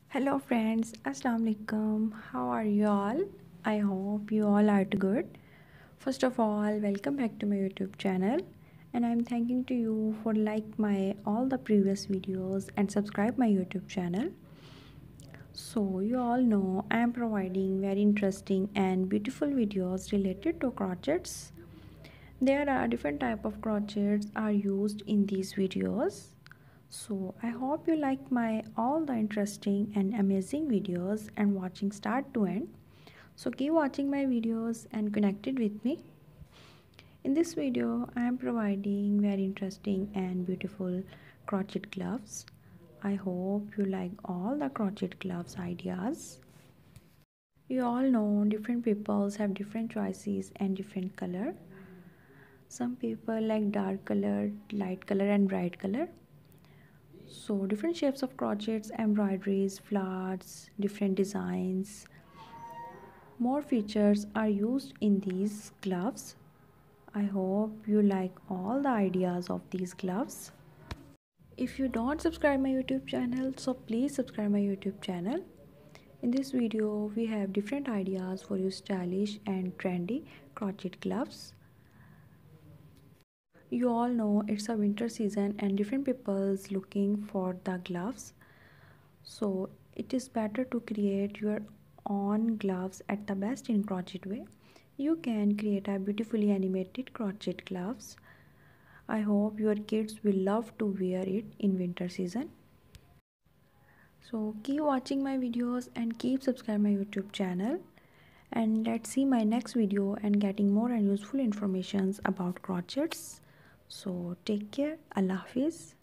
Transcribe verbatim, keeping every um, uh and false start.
Hello friends, Assalamu alaikum. How are you all? I hope you all are good. First of all, welcome back to my YouTube channel, and I'm thanking to you for like my all the previous videos and subscribe my YouTube channel. So you all know I am providing very interesting and beautiful videos related to crochets. There are different type of crochets are used in these videos. So I hope you like my all the interesting and amazing videos and watching start to end. So keep watching my videos and connected with me. In this video I am providing very interesting and beautiful crochet gloves. I hope you like all the crochet gloves ideas. You all know different peoples have different choices and different color. Some people like dark color, light color and bright color. So different shapes of crochets, embroideries, flowers, different designs. More features are used in these gloves. I hope you like all the ideas of these gloves. If you don't subscribe my YouTube channel, so please subscribe my YouTube channel. In this video, we have different ideas for you stylish and trendy crochet gloves. You all know it's a winter season and different people's looking for the gloves. So it is better to create your own gloves at the best in crochet way. You can create a beautifully animated crochet gloves. I hope your kids will love to wear it in winter season. So keep watching my videos and keep subscribing my YouTube channel. And let's see my next video and getting more and useful informations about crochets. So take care. Allah Hafiz.